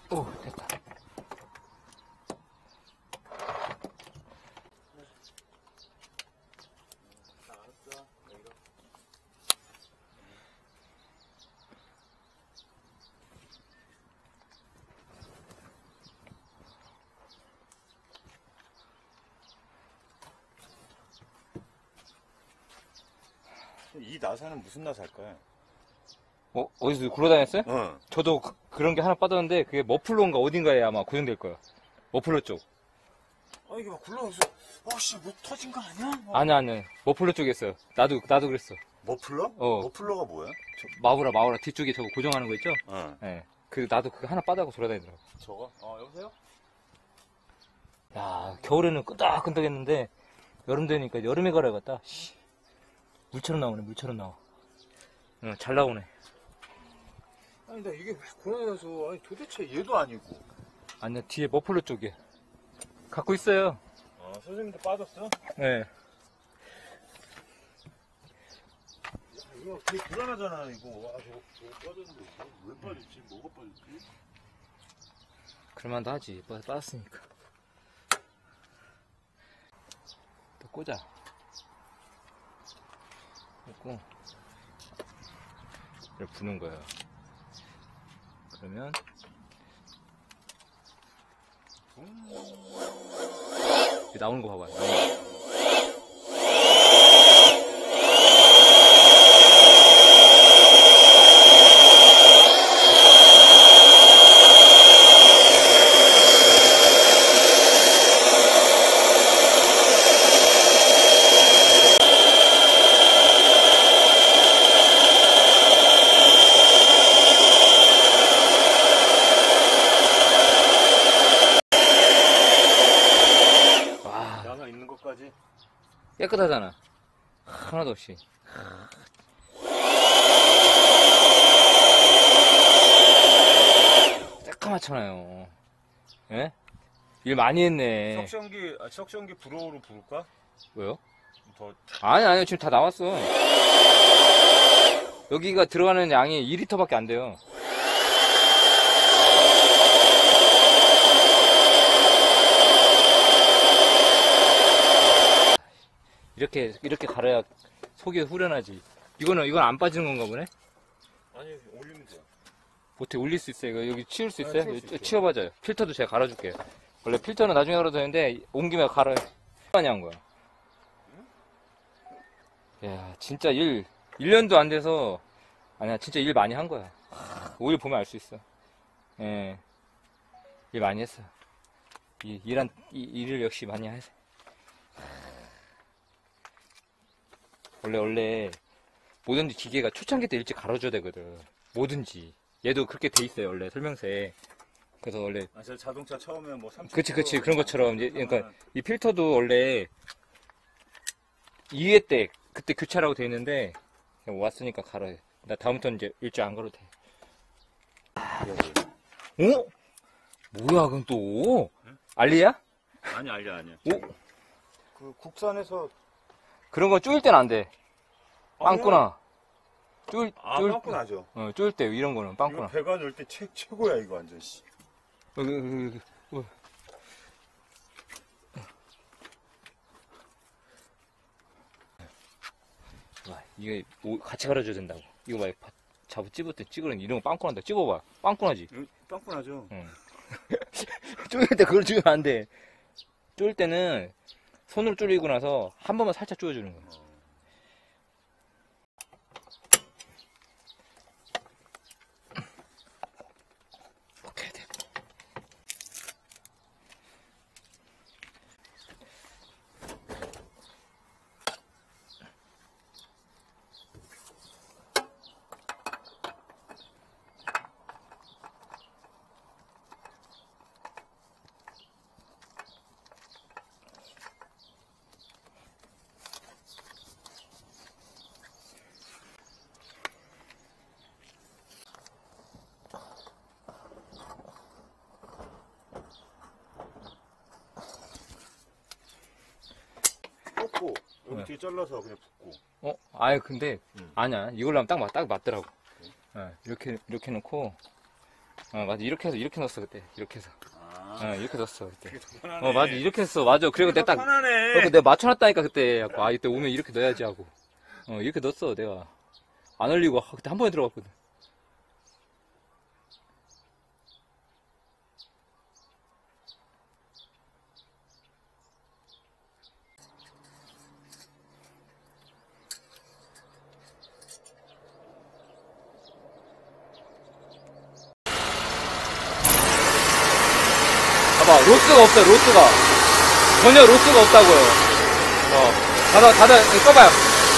오, 됐다. 이 나사는 무슨 나사일까요? 어디서 굴러다녔어요? 어. 저도 그런 게 하나 빠졌는데, 그게 머플러인가 어딘가에 아마 고정될 거예요. 머플러 쪽. 아, 이게 막 굴러가서, 씨, 뭐 터진 거 아니야? 아니. 머플러 쪽에 있어요. 나도 그랬어. 머플러? 어. 머플러가 뭐야? 마우라 뒤쪽에 저거 고정하는 거 있죠? 어. 네. 나도 그거 하나 빠다고 돌아다니더라고. 저거? 여보세요? 야, 겨울에는 끈덕끈덕했는데, 여름 되니까 여름에 가려갔다. 물처럼 나오네, 물처럼 나와. 잘 나오네. 아니, 나 이게 왜 고장나서, 아니, 도대체 얘도 아니고. 아니야, 뒤에 머플러 쪽에. 갖고 있어요. 선생님도 빠졌어? 네. 이거 되게 불안하잖아, 이거. 저거 빠졌는데, 왜 빠졌지? 뭐가 빠졌지? 그럴만도 하지. 빠졌으니까. 또 꽂아. 꽂고, 이렇게 부는 거야. 그러면, 나오는 거 봐봐요. 나오는 거. 깨끗하잖아. 하나도 없이. 새까맣잖아요. 예? 일 많이 했네. 석션기 불어로 부를까? 왜요? 더. 아니, 지금 다 나왔어. 여기가 들어가는 양이 2리터밖에 안 돼요. 이렇게 갈아야 속이 후련하지. 이건 안 빠지는 건가 보네? 아니, 올리면 돼요. 어떻게 올릴 수 있어요? 이거 여기 치울 수 있어요? 치울 수 있죠. 치워봐줘요. 필터도 제가 갈아줄게요. 원래 필터는 나중에 갈아도 되는데, 온 김에 갈아요. 많이 한 거야. 야, 진짜 1년도 안 돼서, 아니야, 진짜 일 많이 한 거야. 오일 보면 알 수 있어. 예. 일 많이 했어. 일을 역시 많이 해서. 원래 뭐든지 기계가 초창기 때 일찍 갈아줘야 되거든. 뭐든지. 얘도 그렇게 돼 있어요, 원래 설명서에. 그래서 원래. 저 자동차 처음에 뭐 30. 그치. 그런 것처럼. 그러니까 이 필터도 원래 2회 때, 그때 교체라고 돼 있는데, 그냥 왔으니까 갈아요. 나 다음부터는 이제 일찍 안 갈아도 돼. 어? 뭐야, 그럼 또? 응? 알리야? 아니야. 오? 그 국산에서. 그런 거 쪼일 땐 안 돼. 빵꾸나. 빵꾸나죠. 쪼일 때 이런 거는 빵꾸나. 이거 배가 넣을 때 최고야, 이거 완전, 씨. 와, 이게 같이 갈아줘야 된다고. 이거 막 잡아 찝을 때 찌그러니 이런 거 빵꾸난다. 찝어봐. 빵꾸나지. 빵꾸나죠. 응. 쪼일 때 그걸 쪼이면 안 돼. 쪼일 때는 손으로 쪼리고 나서 한 번만 살짝 쪼여주는 거야. 오케이, 돼. 꽂고 여기 뒤에 잘라서 그냥 붓고. 근데 아니야. 이걸로 하면 딱 맞더라고. 이렇게 놓고 맞아. 이렇게 넣었어, 그때. 이렇게 해서. 이렇게 넣었어, 그때. 되게 더 편하네. 맞아. 이렇게 했어. 맞아. 그리고 되게 내가 더 딱, 편하네. 내가 맞춰놨다니까, 그때. 이때 오면 이렇게 넣어야지 하고. 이렇게 넣었어, 내가. 안 흘리고, 그때 한 번에 들어갔거든. 봐봐, 로스가 없어요, 로스가. 전혀 로스가 없다고요. 이거 꺼봐요.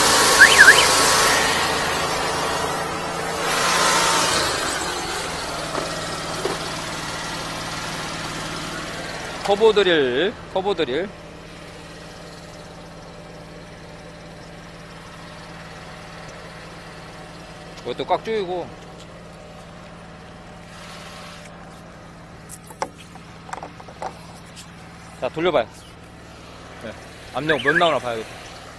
터보 드릴. 이것도 꽉 조이고. 자, 돌려봐요. 네. 압력 몇 나오나 봐야겠다.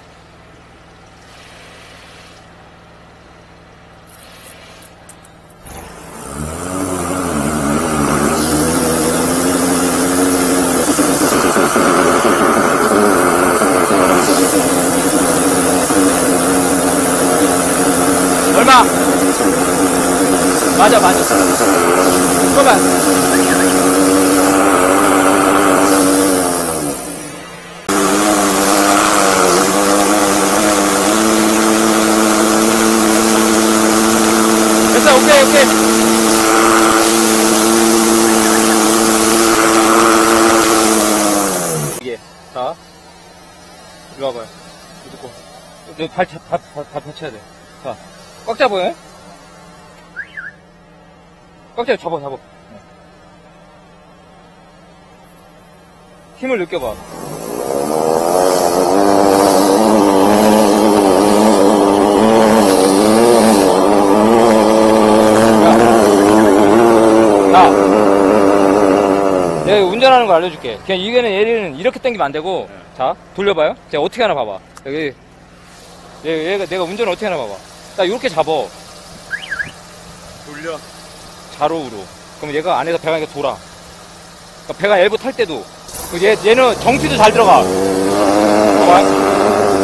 얼마? 맞아. 잠깐만. 됐어, 오케이. 이게, 자, 이리 와봐요. 이거 놓고. 다 펼쳐야 돼. 자, 꽉 잡아요. 꽉 잡아. 힘을 느껴봐. 내가 운전하는 거 알려줄게. 그냥 이거는 얘는 이렇게 당기면 안 되고, 자, 돌려봐요. 제가 어떻게 하나 봐봐. 여기, 얘가 내가 운전을 어떻게 하나 봐봐. 딱 이렇게 잡어. 돌려. 자로우로. 그럼 얘가 안에서 배가 이렇게 돌아. 그러니까 배가 엘보 탈 때도. 얘는 정티도 잘 들어가. 봐봐.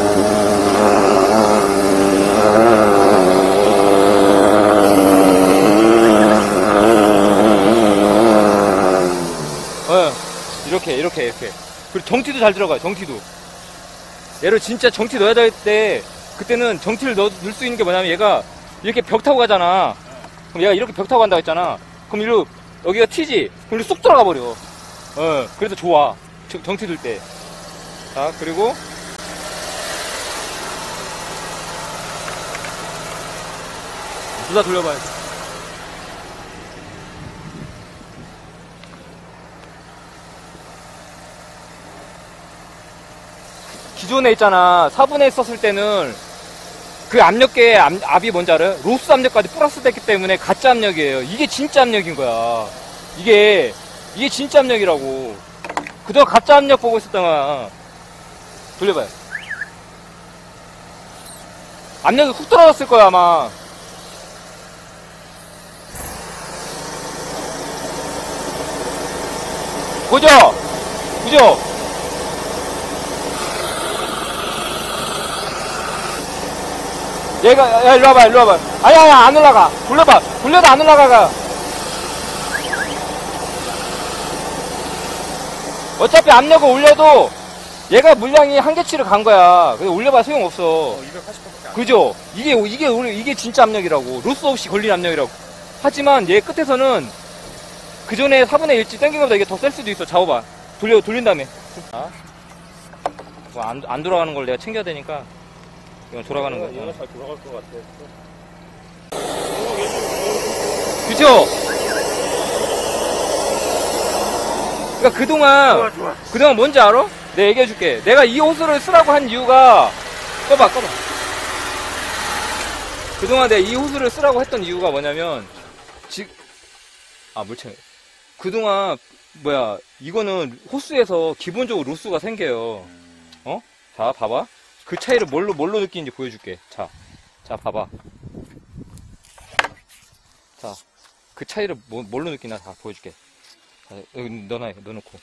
이렇게. 그리고 정티도 잘 들어가요, 정티도. 얘를 진짜 정티 넣어야 될 때, 그때는 정티를 넣을 수 있는 게 뭐냐면 얘가 이렇게 벽 타고 가잖아. 그럼 얘가 이렇게 벽 타고 간다고 했잖아. 그럼 여기가 튀지? 그럼 쑥 들어가 버려. 그래서 좋아. 정티 들 때. 자, 그리고. 둘 다 돌려봐요. 기존에 있잖아. 4분의 썼을 때는 그 압력계의 압이 뭔지 알아요? 로스 압력까지 플러스 됐기 때문에 가짜 압력이에요. 이게 진짜 압력인 거야. 이게 진짜 압력이라고. 그동안 가짜 압력 보고 있었던 거야. 돌려봐요. 압력이 훅 떨어졌을 거야, 아마. 그죠? 얘가, 야, 일로 와봐. 아니야, 안 올라가. 돌려도 안 올라가. 어차피 압력을 올려도 얘가 물량이 한계치를 간 거야. 그래서 올려봐 소용없어. 280밖에 안 그죠? 이게 진짜 압력이라고. 로스 없이 걸린 압력이라고. 하지만 얘 끝에서는 그 전에 4분의 1치 땡긴 것보다 이게 더 셀 수도 있어. 잡아봐. 돌린 다음에. 자. 안 돌아가는 걸 내가 챙겨야 되니까. 이건 돌아가는 거야. 얘가 잘 돌아갈 것 같아. 그죠? 그러니까 그동안 뭔지 알아? 내가 얘기해줄게. 내가 이 호스를 쓰라고 한 이유가, 꺼봐. 그동안 내가 이 호스를 쓰라고 했던 이유가 뭐냐면, 물창. 그동안, 이거는 호스에서 기본적으로 로스가 생겨요. 자, 봐봐. 그 차이를 뭘로 느끼는지 보여줄게. 자, 봐봐. 자, 그 차이를 뭘로 느끼나 다 보여줄게. 자, 여기 넣어놓고.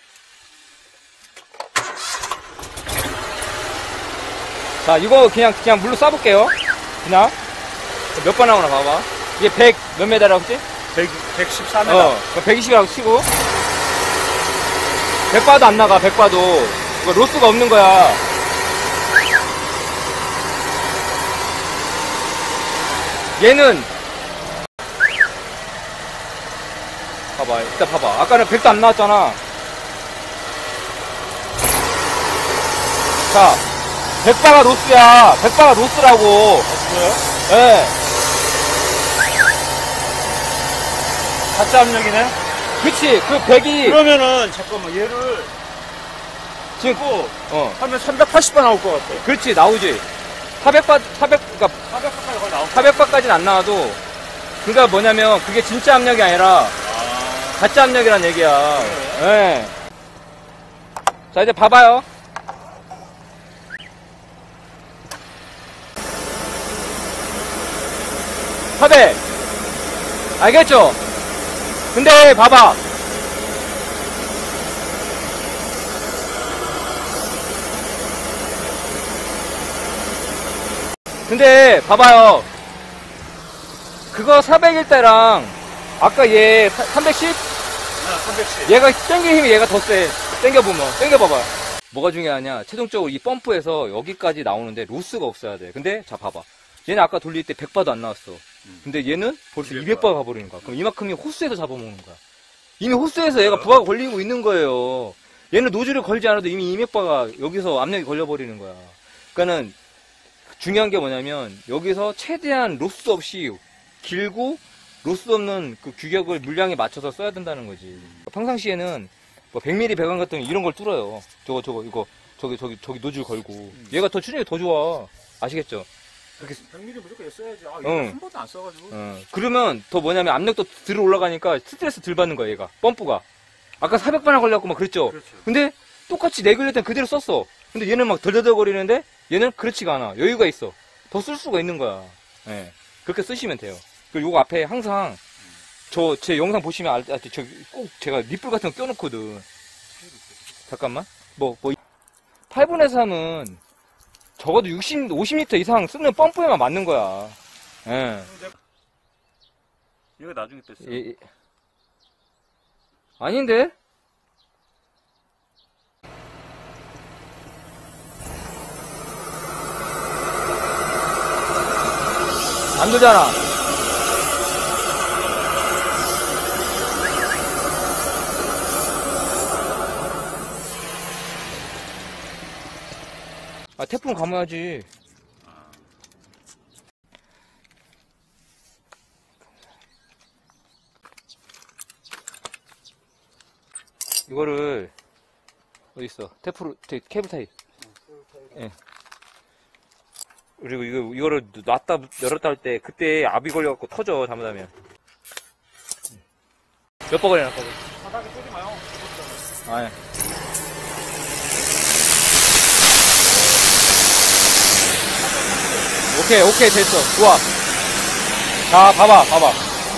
자, 이거 그냥 물로 쏴볼게요. 그냥. 몇 번 나오나 봐봐. 이게 100 몇 메다라고 했지? 114m. 120이라고 치고. 100바도 안 나가, 100바도. 이거 로스가 없는 거야. 얘는 봐봐, 일단 봐봐. 아까는 100도 안 나왔잖아. 자, 100바가 로스야. 100바가 로스라고. 뭐야? 예. 가짜 압력이네? 그치, 그 100이. 그러면은, 잠깐만, 얘를 지금, 고 하면 하면 380바 나올 것 같아. 그렇지, 나오지. 400그니까 400바까지 거의 나올 것 400바까지는 안 나와도, 그니까 뭐냐면, 그게 진짜 압력이 아니라, 같아. 가짜 압력이란 얘기야. 예. 자, 이제 봐봐요. 섭외. 알겠죠? 근데, 봐봐. 근데, 봐봐요. 그거 400일 때랑, 아까 얘 310? 310. 얘가 당겨 힘이 얘가 더 세. 당겨보면. 당겨봐봐. 뭐가 중요하냐. 최종적으로 이 펌프에서 여기까지 나오는데 로스가 없어야 돼. 근데, 자, 봐봐. 얘는 아까 돌릴 때 100바도 안 나왔어. 근데 얘는 벌써 200바 가버리는 거야. 그럼 이만큼이 호스에서 잡아먹는 거야. 이미 호스에서 얘가 부하가 걸리고 있는 거예요. 얘는 노즐을 걸지 않아도 이미 200바가 여기서 압력이 걸려버리는 거야. 그러니까는 중요한 게 뭐냐면 여기서 최대한 로스 없이 길고 로스 없는 그 규격을 물량에 맞춰서 써야 된다는 거지. 평상시에는 뭐 100mm 배관 같은 거 이런 걸 뚫어요. 저기 노즐 걸고. 얘가 더 추진력이 더 좋아. 아시겠죠? 100mm 무조건 써야지. 아, 응. 한 번도 안 써가지고. 그러면 더 뭐냐면 압력도 들어 올라가니까 스트레스 덜 받는 거야, 얘가. 펌프가. 아까 400바나 걸려갖고 막 그랬죠? 그렇죠. 근데 똑같이 내 걸릴 땐 그대로 썼어. 근데 얘는 막 덜덜덜거리는데 얘는 그렇지가 않아. 여유가 있어. 더 쓸 수가 있는 거야. 예. 그렇게 쓰시면 돼요. 그리고 요거 앞에 항상 제 영상 보시면 꼭 제가 니플 같은 거 껴놓거든. 잠깐만. 8분의 3은 적어도 50리터 이상 쓰는 펌프에만 맞는 거야. 예. 이거 나중에 뺐어. 아닌데? 안 되잖아. 아, 태풍 감아야지. 이거를 어디 있어? 케이블 타이. 예. 그리고 이거를 놨다 열었다 할 때 그때 압이 걸려갖고 터져 잘못하면. 몇 번 걸려놨거 바닥에 쏘지 마요. 아, 예. 오케이 됐어. 좋아. 자, 봐봐.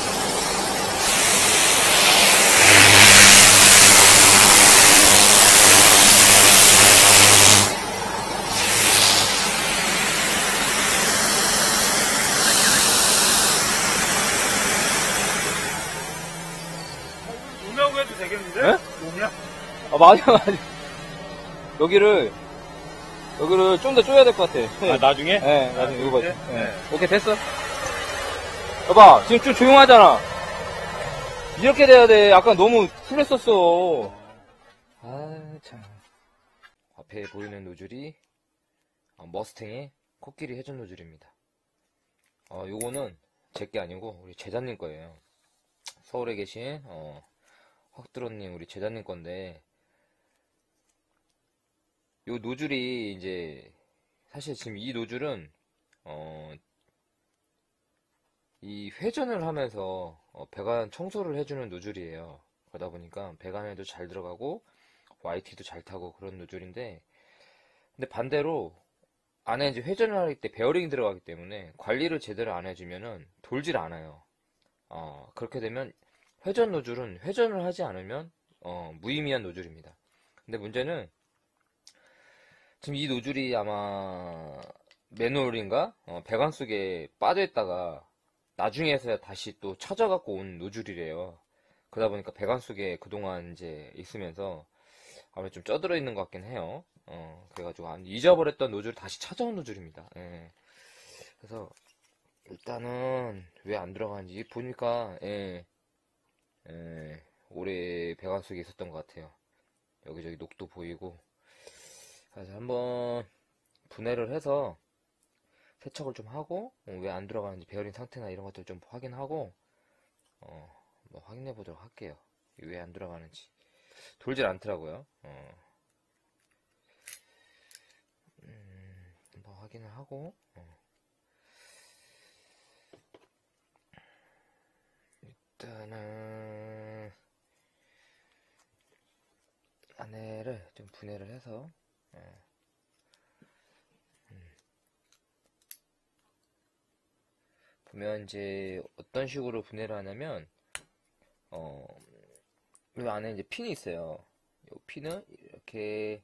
노냐고 해도 되겠는데? 예? 노냐? 아, 맞아. 여기를 좀 더 쪼야 될 것 같아. 아, 나중에? 네, 나중에 이거 봐줘. 이렇게? 네. 오케이, 됐어. 봐봐, 지금 좀 조용하잖아. 이렇게 돼야 돼. 아까 너무 풀했었어. 아, 참. 앞에 보이는 노즐이 머스탱의 코끼리 회전 노즐입니다. 요거는 제 게 아니고 우리 제자님 거예요. 서울에 계신 확드론님 우리 제자님 건데, 요 노즐이 이제 사실 지금 이 노즐은 이 회전을 하면서 배관 청소를 해주는 노즐이에요. 그러다 보니까 배관에도 잘 들어가고 YT도 잘 타고 그런 노즐인데, 근데 반대로 안에 이제 회전을 할 때 베어링이 들어가기 때문에 관리를 제대로 안 해주면은 돌질 않아요. 그렇게 되면 회전 노즐은 회전을 하지 않으면 무의미한 노즐입니다. 근데 문제는 지금 이 노즐이 아마 매놀인가 배관 속에 빠져있다가 나중에서야 다시 또 찾아갖고 온 노즐이래요. 그러다 보니까 배관 속에 그동안 이제 있으면서 아마 좀 쪄들어 있는 것 같긴 해요. 그래가지고 잊어버렸던 노즐을 다시 찾아온 노즐입니다. 예. 그래서 일단은 왜 안 들어가는지 보니까 오래 배관 속에 있었던 것 같아요. 여기저기 녹도 보이고. 그래서 한번 분해를 해서 세척을 좀 하고 왜 안 들어가는지 베어링 상태나 이런 것들 좀 확인하고 뭐 확인해 보도록 할게요. 왜 안 들어가는지. 돌질 않더라고요. 한번 확인을 하고 일단은 안에를 좀 분해를 해서 보면 이제 어떤 식으로 분해를 하냐면 이 안에 이제 핀이 있어요. 이 핀은 이렇게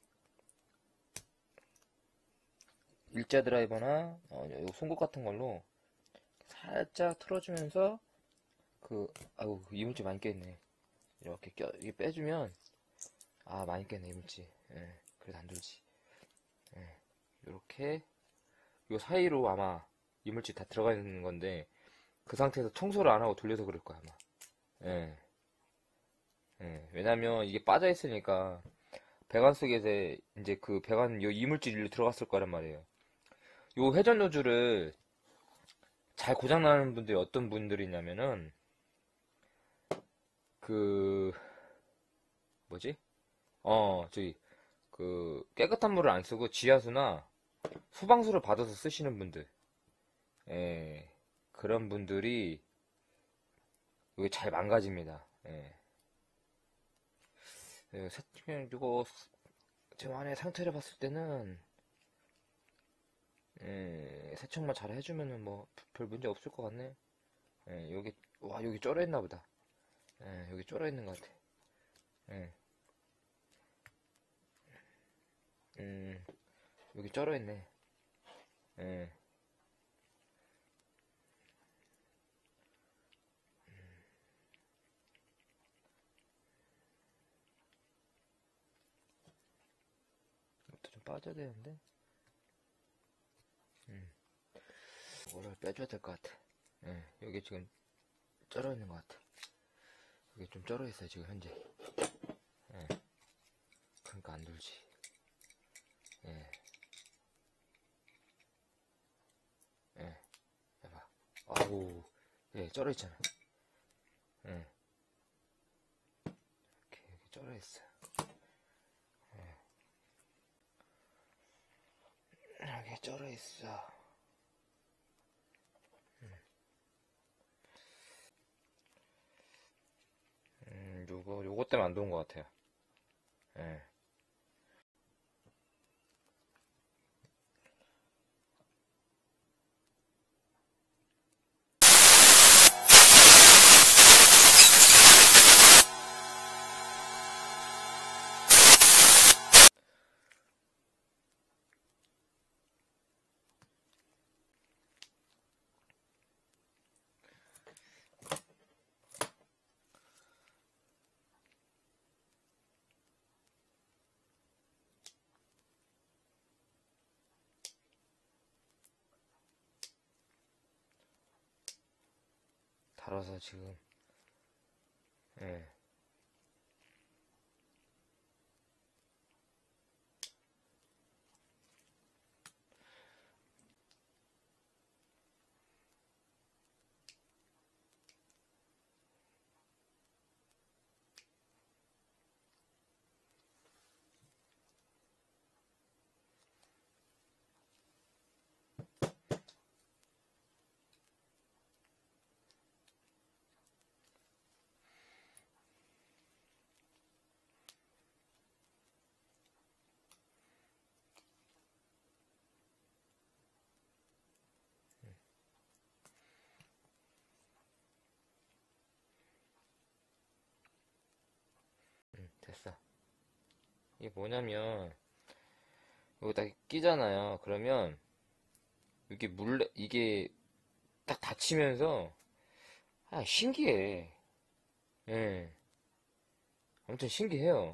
일자 드라이버나 요 송곳 같은 걸로 살짝 틀어주면서 아이고 이물질 많이 껴있네. 이렇게 이게 빼주면 많이 꼈네 이물질. 그래도 안 돌지. 이렇게 요 사이로 아마 이물질 다 들어가 있는 건데 그 상태에서 청소를 안 하고 돌려서 그럴 거야 아마. 왜냐면 이게 빠져 있으니까 배관 속에서 이제 그 배관 요 이물질 일로 들어갔을 거란 말이에요. 요 회전 노즐을 잘 고장나는 분들이 어떤 분들이냐면은 뭐지? 저기 깨끗한 물을 안 쓰고 지하수나 수방수를 받아서 쓰시는 분들, 그런 분들이 이게 잘 망가집니다. 이거 지금 안에 상태를 봤을 때는 세척만 잘 해주면은 뭐 별 문제 없을 것 같네. 여기 쩔어 있나 보다. 여기 쩔어 있는 것 같아. 여기 쩔어 있네. 이것도 좀 빠져야 되는데. 이거를 빼줘야 될 것 같아. 여기 지금 쩔어 있는 것 같아. 여기 좀 쩔어 있어요 지금 현재. 그러니까 안 돌지. 해봐. 아우, 쩔어 있잖아. 이렇게 여기 쩔어 있어. 여기 쩔어 있어. 요거 때문에 안 좋은 것 같아요. 달아서 지금 됐어. 이게 뭐냐면, 이거 딱 끼잖아요. 그러면, 이게 딱 닫히면서, 신기해. 예. 아무튼 신기해요.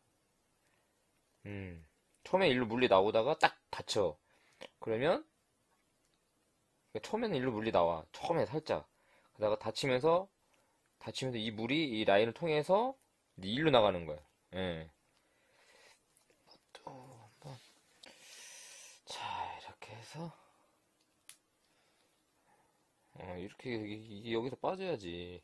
처음에 일로 물리 나오다가 딱 닫혀. 그러면, 처음에는 일로 물리 나와. 처음에 살짝. 그러다가 닫히면서 이 물이 이 라인을 통해서 일로 나가는 거야. 예. 또 한번. 자, 이렇게 해서. 이렇게, 이게 여기서 빠져야지.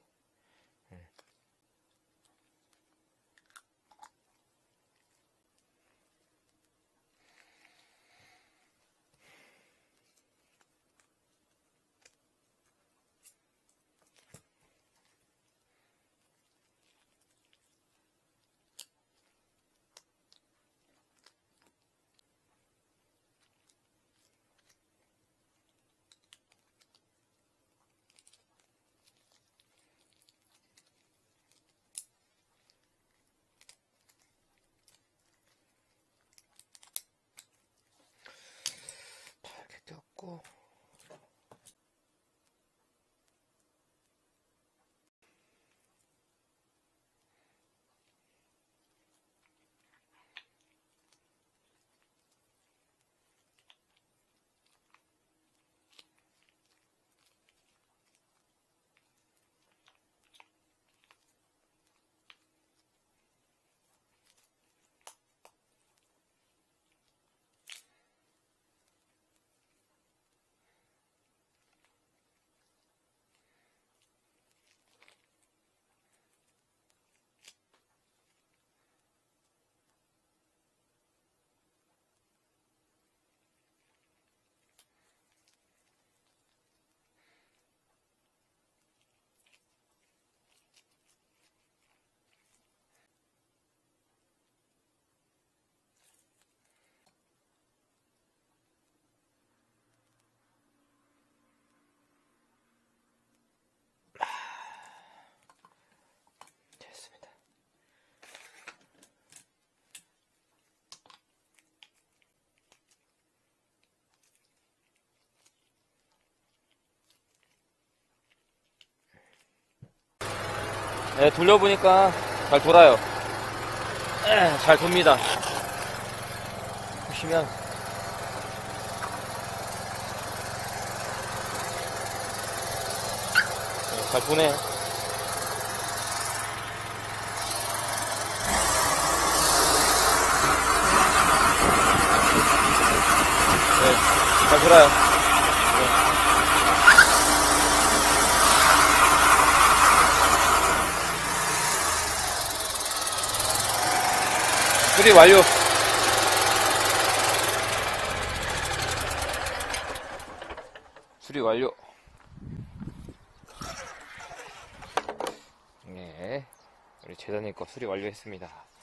이렇게 꼈고. 됐습니다. 네, 돌려보니까 잘 돌아요. 잘 돕니다. 보시면 잘 도네. 잘 돌아요. 수리 완료. 수리 완료. 네, 우리 재단님 거 수리 완료했습니다.